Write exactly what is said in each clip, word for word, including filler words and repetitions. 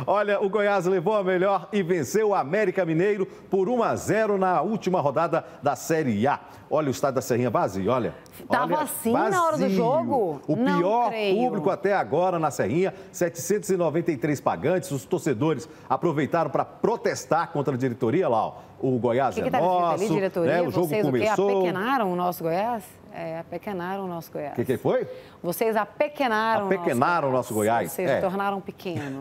Olha, o Goiás levou a melhor e venceu o América Mineiro por um a zero na última rodada da Série A. Olha o estádio da Serrinha vazio, olha. Tava olha, assim vazio. na hora do jogo? O Não pior creio. público até agora na Serrinha, setecentos e noventa e três pagantes. Os torcedores aproveitaram para protestar contra a diretoria lá, ó. O Goiás que é que tá nosso, ali, diretoria? né? O jogo Vocês, começou. O quê? Apequenaram o nosso Goiás? É, apequenaram o nosso Goiás. O que, que foi? Vocês apequenaram, apequenaram o nosso Goiás. Vocês é. tornaram pequeno.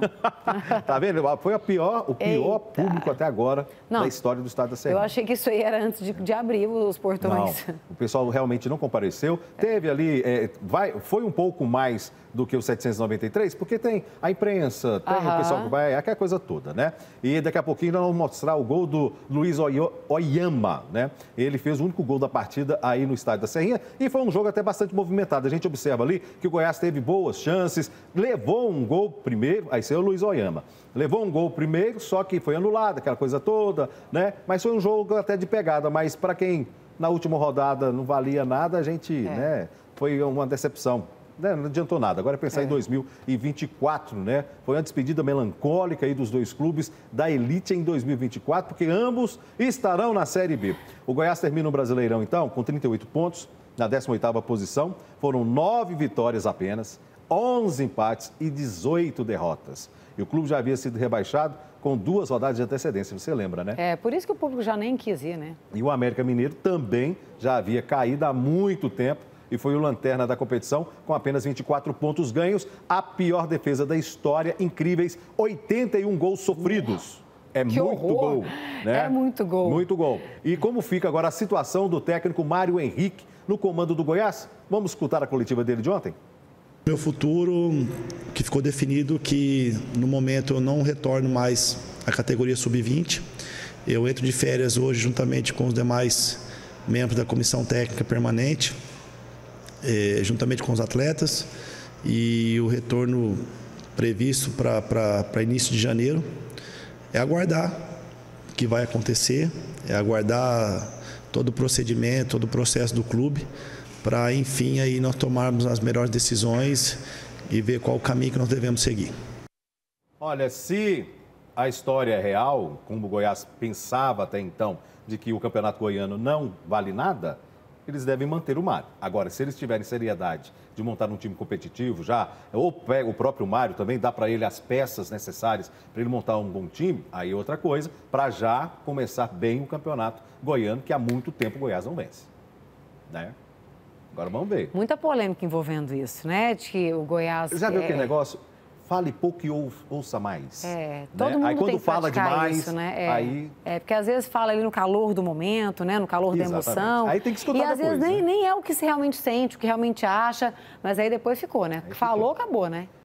Tá vendo? Foi a pior, o pior Eita. público até agora não, da história do estado da Serrinha. Eu achei que isso aí era antes de, de abrir os portões. Não, o pessoal realmente não compareceu. Teve ali, é, vai, foi um pouco mais do que os setecentos e noventa e três, porque tem a imprensa, tem Aham. o pessoal que vai, aquela coisa toda, né? E daqui a pouquinho nós vamos mostrar o gol do Luiz Oyo- Oyama, né? Ele fez o único gol da partida aí no estádio da Serrinha e foi um jogo até bastante movimentado. A gente observa ali que o Goiás teve boas chances, levou um gol primeiro, aí saiu o Luiz Oyama. Levou um gol primeiro, só que foi anulado, aquela coisa toda, né? Mas foi um jogo até de pegada, mas para quem na última rodada não valia nada, a gente, É. né? Foi uma decepção. Né, não adiantou nada. Agora é pensar É. em dois mil e vinte e quatro, né? Foi uma despedida melancólica aí dos dois clubes da elite em dois mil e vinte e quatro, porque ambos estarão na Série B. O Goiás termina o Brasileirão, então, com trinta e oito pontos, na décima oitava posição. Foram nove vitórias apenas, onze empates e dezoito derrotas. E o clube já havia sido rebaixado com duas rodadas de antecedência, você lembra, né? É, por isso que o público já nem quis ir, né? E o América Mineiro também já havia caído há muito tempo e foi o lanterna da competição com apenas vinte e quatro pontos ganhos, a pior defesa da história, incríveis oitenta e um gols sofridos. É Que muito horror. gol, né? É muito gol. Muito gol. E como fica agora a situação do técnico Mário Henrique no comando do Goiás? Vamos escutar a coletiva dele de ontem? Meu futuro, que ficou definido que no momento eu não retorno mais à categoria sub vinte. Eu entro de férias hoje juntamente com os demais membros da comissão técnica permanente, eh, juntamente com os atletas, e o retorno previsto para início de janeiro é aguardar o que vai acontecer, é aguardar todo o procedimento, todo o processo do clube, para, enfim, aí nós tomarmos as melhores decisões e ver qual o caminho que nós devemos seguir. Olha, se a história é real, como o Goiás pensava até então, de que o Campeonato Goiano não vale nada, eles devem manter o Mário. Agora, se eles tiverem seriedade de montar um time competitivo já, ou pega o próprio Mário também, dá para ele as peças necessárias para ele montar um bom time, aí é outra coisa, para já começar bem o Campeonato Goiano, que há muito tempo o Goiás não vence, né? Agora vamos ver. Muita polêmica envolvendo isso, né? De que o Goiás... Você já viu é... aquele negócio? Fale pouco e ou- ouça mais. É, todo né? mundo Aí quando tem que fala praticar demais, isso, né? É, aí... é, porque às vezes fala ali no calor do momento, né? No calor da Exatamente. emoção. Aí tem que escutar E às depois, vezes nem, né? nem é o que se realmente sente, o que realmente acha, mas aí depois ficou, né? Aí Falou, ficou. acabou, né?